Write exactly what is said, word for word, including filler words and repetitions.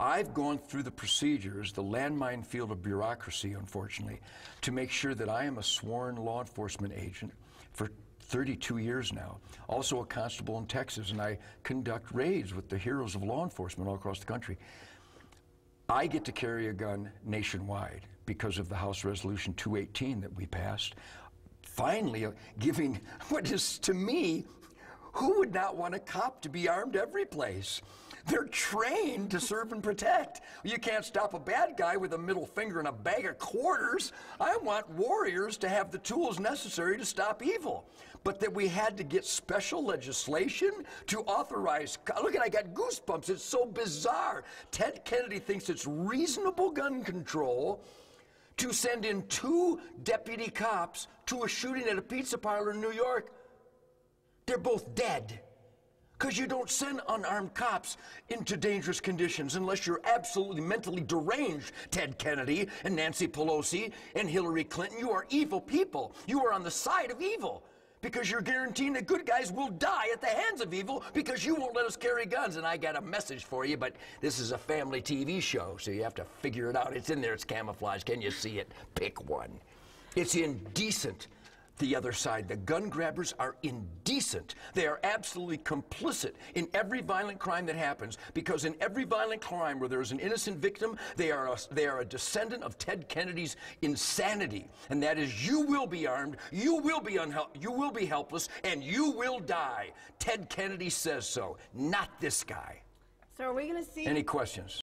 I've gone through the procedures, the landmine field of bureaucracy, unfortunately, to make sure that I am a sworn law enforcement agent for thirty-two years now. Also a constable in Texas, and I conduct raids with the heroes of law enforcement all across the country. I get to carry a gun nationwide because of the House Resolution two eighteen that we passed, finally uh, giving what is, to me, who would not want a cop to be armed every place? They're trained to serve and protect. You can't stop a bad guy with a middle finger and a bag of quarters. I want warriors to have the tools necessary to stop evil. But that we had to get special legislation to authorize, look at, I got goosebumps, it's so bizarre. Ted Kennedy thinks it's reasonable gun control to send in two deputy cops to a shooting at a pizza parlor in New York. They're both dead. Because you don't send unarmed cops into dangerous conditions unless you're absolutely mentally deranged, Ted Kennedy and Nancy Pelosi and Hillary Clinton. You are evil people. You are on the side of evil because you're guaranteeing that good guys will die at the hands of evil because you won't let us carry guns. And I got a message for you, but this is a family T V show, so you have to figure it out. It's in there. It's camouflage. Can you see it? Pick one. It's indecent. The other side, the gun grabbers are indecent. They are absolutely complicit in every violent crime that happens, because in every violent crime where there is an innocent victim, they are a, they are a descendant of Ted Kennedy's insanity. And that is, you will be armed, you will be unhel- you will be helpless, and you will die. Ted Kennedy says so, not this guy. So are we going to see... Any questions?